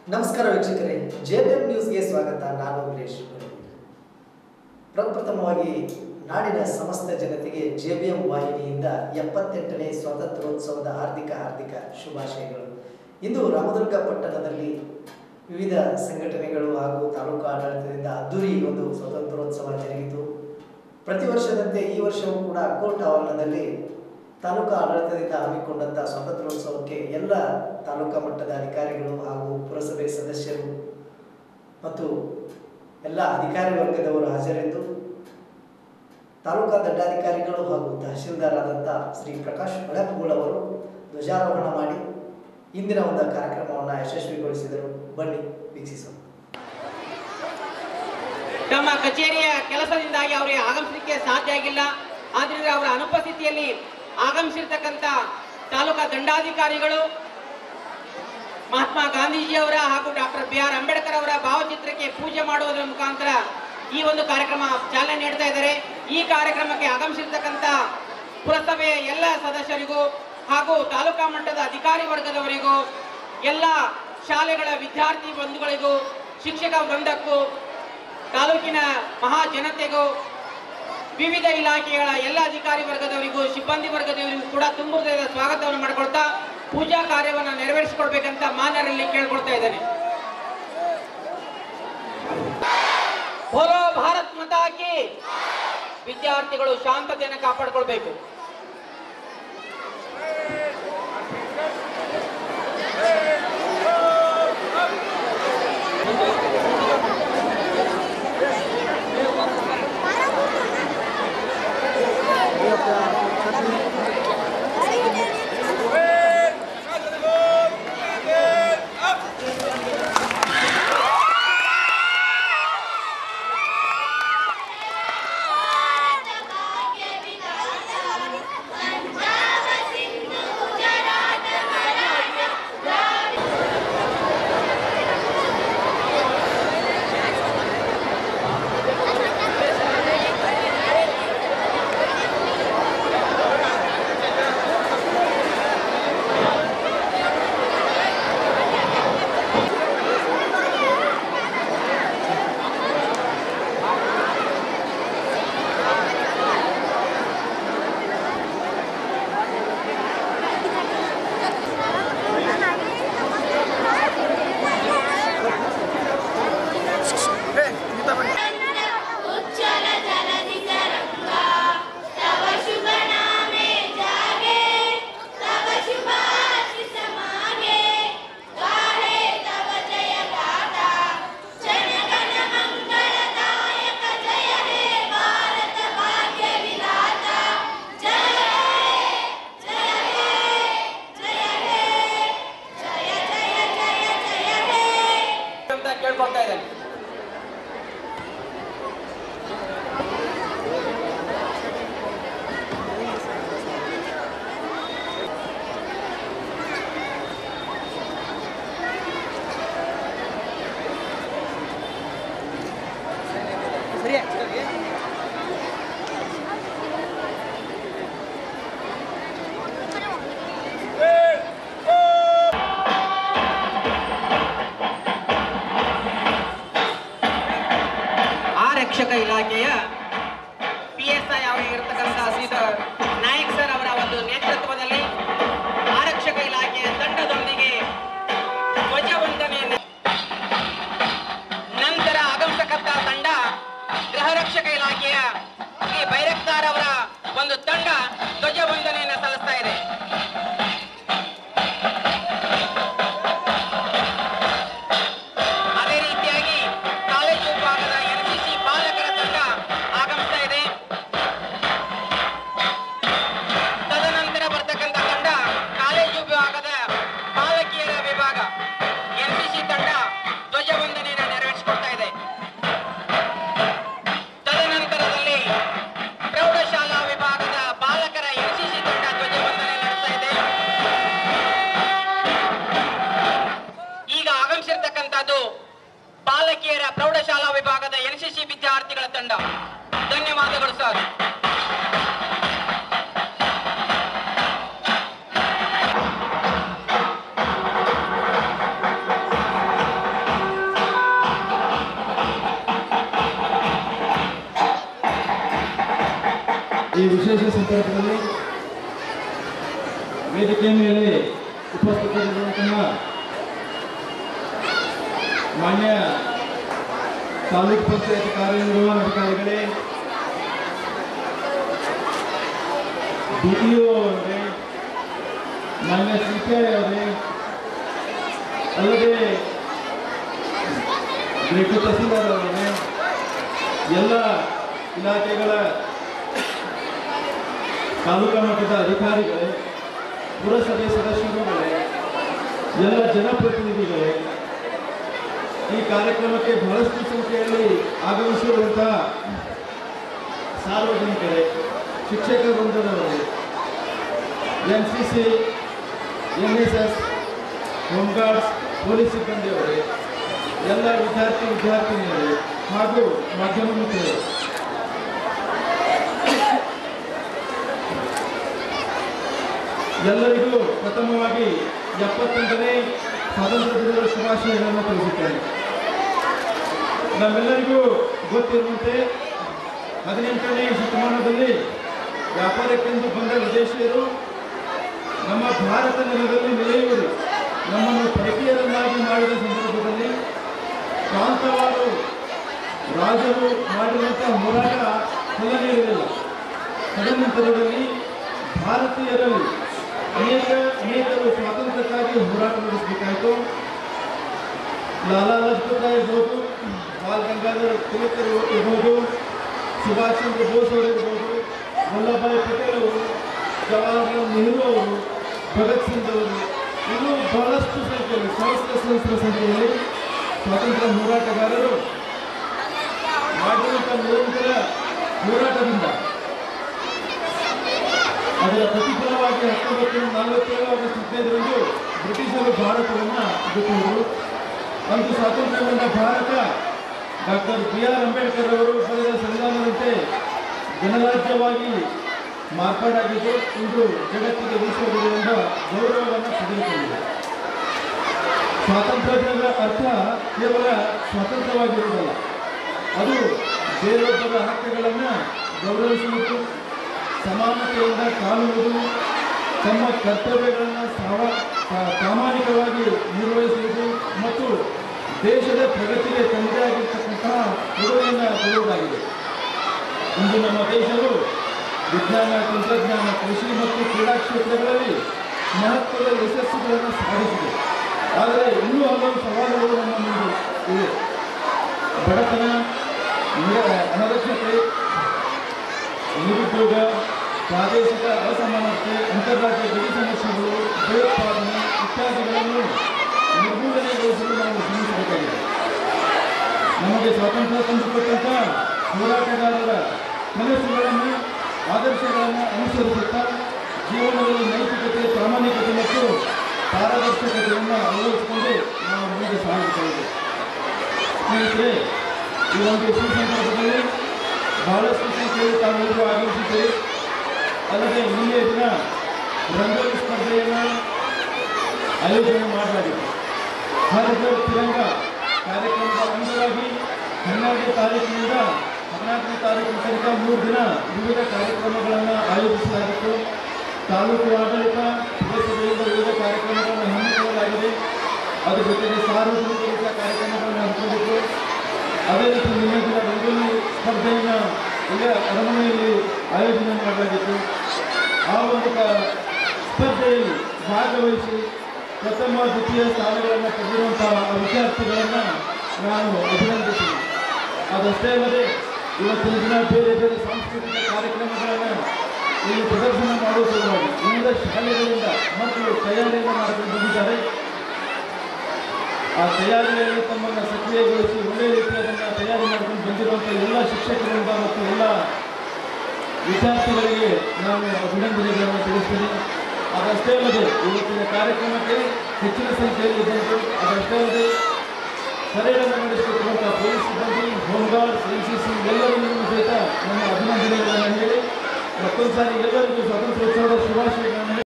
ನಮಸ್ಕಾರ ವೀಕ್ಷಕರೇ, ಜೆಬಿಎಂ ನ್ಯೂಸ್ಗೆ ಸ್ವಾಗತ. ನಾನು ವೀರೇಶ್. ಪ್ರಪ್ರಥಮವಾಗಿ ನಾಡಿನ ಸಮಸ್ತ ಜನತೆಗೆ ಜೆಬಿಎಂ ವಾಹಿನಿಯಿಂದ 78ನೇ ಸ್ವಾತಂತ್ರ್ಯೋತ್ಸವದ ಹಾರ್ದಿಕ ಶುಭಾಶಯಗಳು. ಇಂದು ರಾಮದುರ್ಗ ಪಟ್ಟಣದಲ್ಲಿ ವಿವಿಧ ಸಂಘಟನೆಗಳು ಹಾಗೂ ತಾಲೂಕು ಆಡಳಿತದಿಂದ ಅದ್ದೂರಿ ಒಂದು ಸ್ವಾತಂತ್ರ್ಯೋತ್ಸವ ಜರುಗಿತು. ಪ್ರತಿ ವರ್ಷದಂತೆ ಈ ವರ್ಷವೂ ಕೂಡ ಕೋರ್ಟ್ ಆವರಣದಲ್ಲಿ ತಾಲೂಕು ಆಡಳಿತದಿಂದ ಹಮ್ಮಿಕೊಂಡಂಥ ಸ್ವಾತಂತ್ರ್ಯೋತ್ಸವಕ್ಕೆ ಎಲ್ಲ ತಾಲೂಕಾ ಮಟ್ಟದ ಅಧಿಕಾರಿಗಳು ಹಾಗೂ ಪುರಸಭೆ ಸದಸ್ಯರು ಮತ್ತು ಎಲ್ಲ ಅಧಿಕಾರಿ ವರ್ಗದವರು ಹಾಜರಿದ್ದು ತಾಲೂಕಾ ದಂಡಾಧಿಕಾರಿಗಳು ಹಾಗೂ ತಹಶೀಲ್ದಾರ್ ಆದಂಥ ಶ್ರೀ ಪ್ರಕಾಶ್ ಹೊಳಪುಗಳ ಅವರು ಧ್ವಜಾರೋಹಣ ಮಾಡಿ ಇಂದಿನ ಒಂದು ಕಾರ್ಯಕ್ರಮವನ್ನು ಯಶಸ್ವಿಗೊಳಿಸಿದರು. ಬನ್ನಿ ವೀಕ್ಷಿಸೋಣ. ತಮ್ಮ ಕಚೇರಿಯ ಕೆಲಸದಿಂದಾಗಿ ಅವರಿಗೆ ಆಗಮಿಸಲಿಕ್ಕೆ ಸಾಧ್ಯ ಆಗಿಲ್ಲ. ಆದ್ದರಿಂದ ಅವರ ಅನುಪಸ್ಥಿತಿಯಲ್ಲಿ ಆಗಮಿಸಿರ್ತಕ್ಕಂಥ ತಾಲೂಕಾ ದಂಡಾಧಿಕಾರಿಗಳು ಮಹಾತ್ಮ ಗಾಂಧೀಜಿಯವರ ಹಾಗೂ ಡಾಕ್ಟರ್ ಬಿ.ಆರ್. ಅಂಬೇಡ್ಕರ್ ಅವರ ಭಾವಚಿತ್ರಕ್ಕೆ ಪೂಜೆ ಮಾಡುವುದರ ಮುಖಾಂತರ ಈ ಒಂದು ಕಾರ್ಯಕ್ರಮ ಚಾಲನೆ ನೀಡ್ತಾ ಇದ್ದಾರೆ. ಈ ಕಾರ್ಯಕ್ರಮಕ್ಕೆ ಆಗಮಿಸಿರ್ತಕ್ಕಂಥ ಪುರಸಭೆಯ ಎಲ್ಲ ಸದಸ್ಯರಿಗೂ ಹಾಗೂ ತಾಲೂಕಾ ಮಟ್ಟದ ಅಧಿಕಾರಿ ವರ್ಗದವರಿಗೂ, ಎಲ್ಲ ಶಾಲೆಗಳ ವಿದ್ಯಾರ್ಥಿ ಬಂಧುಗಳಿಗೂ, ಶಿಕ್ಷಕ ವೃಂದಕ್ಕೂ, ತಾಲೂಕಿನ ಮಹಾ ಜನತೆಗೂ, ವಿವಿಧ ಇಲಾಖೆಗಳ ಎಲ್ಲ ಅಧಿಕಾರಿ ವರ್ಗದವರಿಗೂ, ಸಿಬ್ಬಂದಿ ವರ್ಗದವರಿಗೂ ಕೂಡ ತುಂಬ ಹೃದಯದ ಸ್ವಾಗತವನ್ನು ಮಾಡಿಕೊಳ್ತಾ ಪೂಜಾ ಕಾರ್ಯವನ್ನು ನೆರವೇರಿಸಿಕೊಳ್ಬೇಕಂತ ಮಾನ್ಯರಲ್ಲಿ ಕೇಳ್ಕೊಳ್ತಾ ಇದ್ದೇನೆ. ಬೋಲೋ ಭಾರತ್ ಮಾತಾ ಕಿ. ವಿದ್ಯಾರ್ಥಿಗಳು ಶಾಂತತೆಯನ್ನು ಕಾಪಾಡಿಕೊಳ್ಬೇಕು. ಕೇಳ್ಕೊಳ್ತಾ ಇದ್ದೇನೆ. ಆರಕ್ಷಕ ಇಲಾಖೆಯ PSI ಆಗಿರತಕ್ಕಂಥ ಶ್ರೀಧರ್ ನಾಯಕ್ ಸರ್ ಅವರ ಒಂದು ನೇತೃತ್ವದಲ್ಲಿ ಆರಕ್ಷಕ ಇಲಾಖೆಯ ತಂಡದೊಂದಿಗೆ ಧ್ವಜವಂದನೆ ನಂತರ ಆಗಮಿಸತಕ್ಕಂಥ ತಂಡ ಗೃಹ ರಕ್ಷಕ ಇಲಾಖೆಯ ಶ್ರೀ ಬೈರಕ್ತಾರ್ ಅವರ ಒಂದು ತಂಡ ಧ್ವಜವಂದನೆಯನ್ನು ಸಲ್ಲಿಸ್ತಾ ಇದೆ. ಅದೇ ರೀತಿಯಾಗಿ ಕಾಲೇಜು ವಿಭಾಗದ NCC ಬಾಲಕರ ತಂಡ ಆಗಮಿಸ್ತಾ ಇದೆ. ತದನಂತರ ಬರ್ತಕ್ಕಂಥ ತಂಡ ಕಾಲೇಜು ವಿಭಾಗದ ಬಾಲಕಿಯರ ವಿಭಾಗ NCC ತಂಡ ಧ್ವಜವಂದನೆಯನ್ನು ನೆರವೇರಿಸಿಕೊಡ್ತಾ ಇದೆ. ತದನಂತರದಲ್ಲಿ ಪ್ರೌಢಶಾಲಾ ವಿಭಾಗದ ಬಾಲಕರ NCC ತಂಡ ಧ್ವಜವಂದನೆ ನಡೆಸ್ತಾ ಇದೆ. ಈಗ ಆಗಮಿಸಿರ್ತಕ್ಕಂಥದ್ದು ಬಾಲಕಿಯರ ಪ್ರೌಢಶಾಲಾ ವಿಭಾಗದ NCC ವಿದ್ಯಾರ್ಥಿಗಳ ತಂಡ. ಧನ್ಯವಾದಗಳು ಸರ್. ಈ ವಿಶೇಷ ಸಂದರ್ಭದಲ್ಲಿ ವೇದಿಕೆ ಮೇಲೆ ಉಪಸ್ಥಿತರಿರುವಂತಹ ಮಾನ್ಯ ತಾಲೂಕು ಪಂಚಾಯತ್ ಕಾರ್ಯನಿರ್ವಹಣಾಧಿಕಾರಿಗಳೇ, DPO ಅವರೇ, ಮಾನ್ಯ CPI ಅವರೇ, ಅಲ್ಲದೆ ಗ್ರೇಟರ್ ತಹಸೀಲ್ದಾರ್ ಅವರೇ, ಎಲ್ಲ ಇಲಾಖೆಗಳ ತಾಲೂಕಾ ಮಟ್ಟದ ಅಧಿಕಾರಿಗಳೇ, ಪುರಸಭೆ ಸದಸ್ಯರುಗಳೇ, ಎಲ್ಲ ಜನಪ್ರತಿನಿಧಿಗಳೇ, ಈ ಕಾರ್ಯಕ್ರಮಕ್ಕೆ ಬಹಳಷ್ಟು ಸಂಖ್ಯೆಯಲ್ಲಿ ಆಗಮಿಸಿರುವಂತಹ ಸಾರ್ವಜನಿಕರೇ, ಶಿಕ್ಷಕ ವೃಂದದವರೇ, NCC, NSS, home guards, police ಸಿಬ್ಬಂದಿಯವರೇ, ಎಲ್ಲ ವಿದ್ಯಾರ್ಥಿನಿಯರೇ ಹಾಗೂ ಮಾಧ್ಯಮ ಮಿತ್ರರೇ, ಎಲ್ಲರಿಗೂ ಪ್ರಥಮವಾಗಿ 78ನೇ ಸ್ವಾತಂತ್ರ್ಯ ದಿನದ ಶುಭಾಶಯಗಳನ್ನು ತಿಳಿಸುತ್ತೇನೆ. ನಮ್ಮೆಲ್ಲರಿಗೂ ಗೊತ್ತಿರುವಂತೆ 18ನೇ ಶತಮಾನದಲ್ಲಿ ವ್ಯಾಪಾರಕ್ಕೆಂದು ಬಂದ ವಿದೇಶಿಯರು ನಮ್ಮ ಭಾರತ ನೆಲದಲ್ಲಿ ನೆಲೆಯುವುದು ನಮ್ಮನ್ನು ಪರಕೀಯರನ್ನಾಗಿ ಮಾಡಿದ ಸಂದರ್ಭದಲ್ಲಿ ಪ್ರಾಂತವಾರು ರಾಜರು ಮಾಡಿದಂತಹ ಹೋರಾಟ ಫಲ ನೀಡಲಿಲ್ಲ. ತದನಂತರದಲ್ಲಿ ಭಾರತೀಯರಲ್ಲಿ ಅನೇಕರು ಸ್ವಾತಂತ್ರ್ಯಕ್ಕಾಗಿ ಹೋರಾಟ ನಡೆಸಬೇಕಾಯಿತು. ಲಾಲಾ ಲಜಪತ್ ರಾಯ್ ಇರ್ಬೋದು, ಬಾಲ್ ಗಂಗಾಧರ್ ತಿಲಕ್ ಇರ್ಬೋದು, ಸುಭಾಷ್ ಚಂದ್ರ ಬೋಸ್ ಅವರು ಇರ್ಬೋದು, ವಲ್ಲಭಭಾಯಿ ಪಟೇಲ್ ಅವರು, ಜವಾಹರ್ಲಾಲ್ ನೆಹರು ಅವರು, ಭಗತ್ ಸಿಂಗ್ ಅವರು, ಇನ್ನೂ ಬಹಳಷ್ಟು ಸಂಖ್ಯೆಯಲ್ಲಿ ಸಹಸ್ರ ಸಂಖ್ಯೆಯಲ್ಲಿ ಸ್ವಾತಂತ್ರ್ಯ ಹೋರಾಟಗಾರರು ಮಾಡಿರುವಂಥ ನಿರಂತರ ಹೋರಾಟದಿಂದ ಅದರ ಪ್ರತಿಫಲವಾಗಿ 1947 ಆಗಸ್ಟ್ 15ರಂದು ಬ್ರಿಟಿಷರು ಭಾರತವನ್ನು ಬಿಟ್ಟುವರು. ಅಂದು ಸ್ವಾತಂತ್ರ್ಯಗೊಂಡ ಭಾರತ ಡಾಕ್ಟರ್ BR ಅಂಬೇಡ್ಕರ್ ಅವರು ಬರೆದ ಸಂವಿಧಾನದಂತೆ ಗಣರಾಜ್ಯವಾಗಿ ಮಾರ್ಪಾಡಾಗಿದ್ದು ಇಂದು ಜಗತ್ತಿಗೆ ವಿಶ್ವಗುರುವೆಂಬ ಗೌರವವನ್ನು ಪಡೆದುಕೊಂಡಿದೆ. ಸ್ವಾತಂತ್ರ್ಯದ ಅರ್ಥ ಕೇವಲ ಸ್ವಾತಂತ್ರ್ಯವಾಗಿರುವುದಲ್ಲ, ಅದು ಬೇರೊಬ್ಬರ ಹಕ್ಕುಗಳನ್ನು ಗೌರವಿಸುವುದು, ಸಮಾನತೆಯಿಂದ ಕಾಣುವುದು, ತಮ್ಮ ಕರ್ತವ್ಯಗಳನ್ನು ಪ್ರಾಮಾಣಿಕವಾಗಿ ನಿರ್ವಹಿಸುವುದು ಮತ್ತು ದೇಶದ ಪ್ರಗತಿಗೆ ತನ್ನದೇ ಆಗಿರ್ತಕ್ಕಂತಹ ಕೊಡುಗೆಯನ್ನು ಕೊಡುವುದಾಗಿದೆ. ಇಂದು ನಮ್ಮ ದೇಶವು ವಿಜ್ಞಾನ, ತಂತ್ರಜ್ಞಾನ, ಕೃಷಿ ಮತ್ತು ಕ್ರೀಡಾ ಕ್ಷೇತ್ರಗಳಲ್ಲಿ ಮಹತ್ವದ ಯಶಸ್ಸುಗಳನ್ನು ಸಾಧಿಸಿದೆ. ಆದರೆ ಇನ್ನೂ ಹಲವು ಸವಾಲುಗಳು ನಮ್ಮ ಮುಂದೆ ಇವೆ. ಬಡತನ, ಅನಕ್ಷತೆ, ನಿರುದ್ಯೋಗ, ಪ್ರಾದೇಶಿಕ ಅಸಮಾನತೆ, ಅಂತಾರಾಜ್ಯ ಗಡಿ ಸಮಸ್ಯೆಗಳು, ಭಯೋತ್ಪಾದನೆ ಇತ್ಯಾದಿಗಳನ್ನು ನಿರ್ಮೂಲನೆಗೊಳಿಸಲು ನಾವು ಶ್ರಮಿಸಬೇಕಾಗಿದೆ. ನಮಗೆ ಸ್ವಾತಂತ್ರ್ಯ ತಂದುಕೊಟ್ಟಂಥ ಹೋರಾಟಗಾರರ ಕನಸುಗಳನ್ನು, ಆದರ್ಶಗಳನ್ನು ಅನುಸರಿಸುತ್ತಾ ಜೀವನದಲ್ಲಿ ನೈತಿಕತೆ, ಪ್ರಾಮಾಣಿಕತೆ ಮತ್ತು ಪಾರದರ್ಶಕತೆಯನ್ನು ಅಳವಡಿಸಿಕೊಂಡು ನಾವು ಮುಂದೆ ಸಾಗುತ್ತೇವೆ. ಸ್ನೇಹಿತರೆ, ಈ ಒಂದು ಸುಸಂದರ್ಭದಲ್ಲಿ ಬಹಳಷ್ಟು ಸಂಖ್ಯೆಯಲ್ಲಿ ತಾವೆಲ್ಲರೂ ಆಗಮಿಸಿದ್ದೇವೆ. ಅಲ್ಲದೆ ನಿನ್ನೆ ದಿನ ರಂಗೋಲಿ ಸ್ಪರ್ಧೆಯನ್ನು ಆಯೋಜನೆ ಮಾಡಲಾಗಿದೆ. ಹರ್ ಘರ್ ತಿರಂಗ ಕಾರ್ಯಕ್ರಮದ ಅಂಗವಾಗಿ 12ನೇ ತಾರೀಕಿನಿಂದ 14ನೇ ತಾರೀಕಿನ ತನಕ 3 ದಿನ ವಿವಿಧ ಕಾರ್ಯಕ್ರಮಗಳನ್ನು ಆಯೋಜಿಸಲಾಗಿತ್ತು. ತಾಲೂಕು ಆಡಳಿತ ಪುರಸಭೆಯಿಂದ ವಿವಿಧ ಕಾರ್ಯಕ್ರಮಗಳನ್ನು ಹಮ್ಮಿಕೊಳ್ಳಲಾಗಿದೆ. ಅದರ ಜೊತೆಗೆ ಸಾರ್ವಜನಿಕ ಕಾರ್ಯಕ್ರಮಗಳನ್ನು ಹಮ್ಮಿಕೊಂಡಿತ್ತು. ಅದೇ ರೀತಿ ನಿನ್ನೆ ದಿನ ರಂಗೋಲಿ ಸ್ಪರ್ಧೆಯನ್ನು ಇಲ್ಲೇ ಅರಮನೆಯಲ್ಲಿ ಆಯೋಜನೆ ಮಾಡಲಾಗಿತ್ತು. ಆ ಒಂದು ಸ್ಪರ್ಧೆಯಲ್ಲಿ ಭಾಗವಹಿಸಿ ಪ್ರಥಮ, ದ್ವಿತೀಯ ಸ್ಥಾನಗಳನ್ನು ಪಡೆದಿರುವಂತಹ ವಿದ್ಯಾರ್ಥಿಗಳನ್ನು ನಾನು ಅಭಿನಂದಿಸಿದೆ. ಅದಷ್ಟೇ ಅಲ್ಲದೆ ಇವತ್ತಿನ ದಿನ ಬೇರೆ ಬೇರೆ ಸಾಂಸ್ಕೃತಿಕ ಕಾರ್ಯಕ್ರಮಗಳನ್ನು ಇಲ್ಲಿ ಪ್ರದರ್ಶನ ಮಾಡುವ ಸಲುವಾಗಿ ವಿವಿಧ ಶಾಲೆಗಳಿಂದ ಮಕ್ಕಳು ತಯಾರಿಯನ್ನು ಮಾಡಿಕೊಂಡು ಬಂದಿದ್ದಾರೆ. ಆ ತಯಾರಿಯಲ್ಲಿ ತಮ್ಮನ್ನು ಸಕ್ರಿಯಗೊಳಿಸಿ ಒಳ್ಳೆಯ ರೀತಿ ಅದನ್ನು ತಯಾರಿ ಮಾಡಿಕೊಂಡು ಬಂದಿರುವಂಥ ಎಲ್ಲ ಶಿಕ್ಷಕರಿಂದ ಮತ್ತು ಎಲ್ಲ ವಿದ್ಯಾರ್ಥಿಗಳಿಗೆ ನಾನು ಅಭಿನಂದನೆಗಳನ್ನು ತಿಳಿಸ್ತೀನಿ. ಅದಷ್ಟೇ ಅಲ್ಲದೆ ಇವತ್ತಿನ ಕಾರ್ಯಕ್ರಮಕ್ಕೆ ಹೆಚ್ಚಿನ ಸಂಖ್ಯೆಯಲ್ಲಿ ಇದ್ದಂತೆ ಅದಷ್ಟೇ ಅಲ್ಲದೆ ಪರೇಡನ್ನು ನಡೆಸುತ್ತಿರುವಂಥ ಪೊಲೀಸ್ ಸಿಬ್ಬಂದಿ, ಹೋಮ್ ಗಾರ್ಡ್ಸ್, NCC ಎಲ್ಲರಿಗೂ ಸಹಿತ ನನ್ನ ಅಭಿನಂದನೆಗಳನ್ನು ಹೇಳಿ ಮತ್ತೊಂದು ಸಾರಿ ಎಲ್ಲರಿಗೂ ಸ್ವಾತಂತ್ರ್ಯೋತ್ಸವದ ಶುಭಾಶಯಗಳನ್ನು